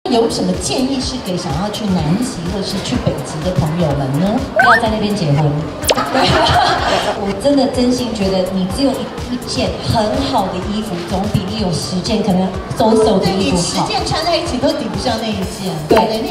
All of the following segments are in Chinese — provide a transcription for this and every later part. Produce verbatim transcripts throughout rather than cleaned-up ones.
有什么建议是给想要去南极或是去北极的朋友们呢？不要在那边结婚。对，我真的真心觉得，你只有一一件很好的衣服，总比你有十件可能馊馊的衣服好。你十件穿在一起都抵不上那一件。对对。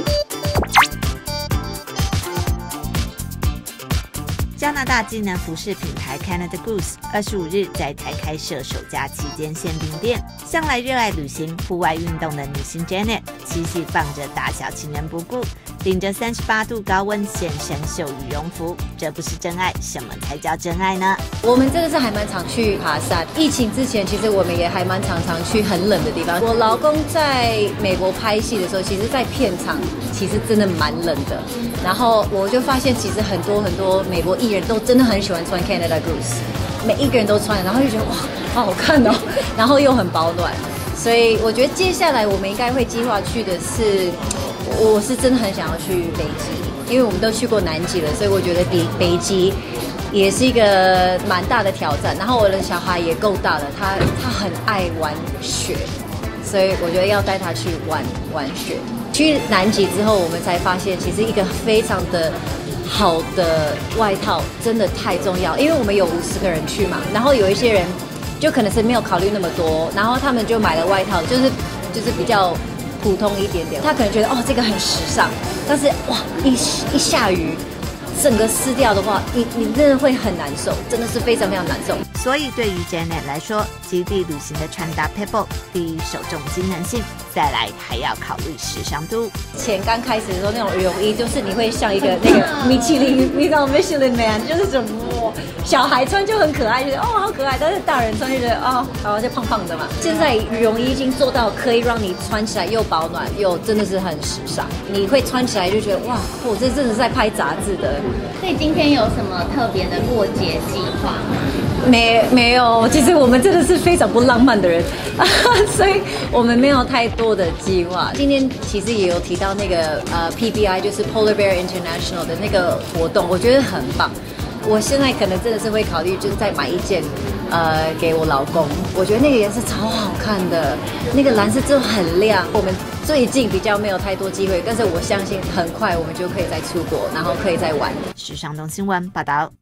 加拿大机能服饰品牌 Canada Goose 二十五日在台开设首家旗舰限定店。向来热爱旅行、户外运动的女星 Janet， 七夕放着大小情人不顾，顶着三十八度高温现身秀羽绒服，这不是真爱，什么才叫真爱呢？ 我们真的是还蛮常去爬山。疫情之前，其实我们也还蛮常常去很冷的地方。我老公在美国拍戏的时候，其实在片场其实真的蛮冷的。然后我就发现，其实很多很多美国艺人都真的很喜欢穿 Canada Goose， 每一个人都穿，然后就觉得哇，好好看哦，然后又很保暖。所以我觉得接下来我们应该会计划去的是，我是真的很想要去北极，因为我们都去过南极了，所以我觉得比北极也是一个蛮大的挑战。然后我的小孩也够大了，他他很爱玩雪，所以我觉得要带他去玩玩雪。去南极之后，我们才发现其实一个非常的好的外套真的太重要，因为我们有五十个人去嘛，然后有一些人就可能是没有考虑那么多，然后他们就买了外套，就是就是比较普通一点点。他可能觉得哦这个很时尚，但是哇一一下雨，整个湿掉的话，你你真的会很难受，真的是非常非常难受。 所以对于 Janet 来说，极地旅行的穿搭 Pebble， 第一首重机能性，再来还要考虑时尚度。 前刚开始的时候，那种羽绒衣就是你会像一个那个米其林，你知道 Michelin Man， 就是这种哇，小孩穿就很可爱，觉得哦好可爱，但是大人穿就觉得哦，好像胖胖的嘛。现在羽绒衣已经做到可以让你穿起来又保暖又真的是很时尚，你会穿起来就觉得哇，我这真的是在拍杂志的。 所以今天有什么特别的过节计划吗？ 没没有，其实我们真的是非常不浪漫的人，所以我们没有太多的计划。今天其实也有提到那个呃 P B I， 就是 Polar Bear International 的那个活动，我觉得很棒。我现在可能真的是会考虑，就是再买一件，呃，给我老公。我觉得那个颜色超好看的，那个蓝色真的很亮。我们最近比较没有太多机会，但是我相信很快我们就可以再出国，然后可以再玩。 时尚动新闻报道。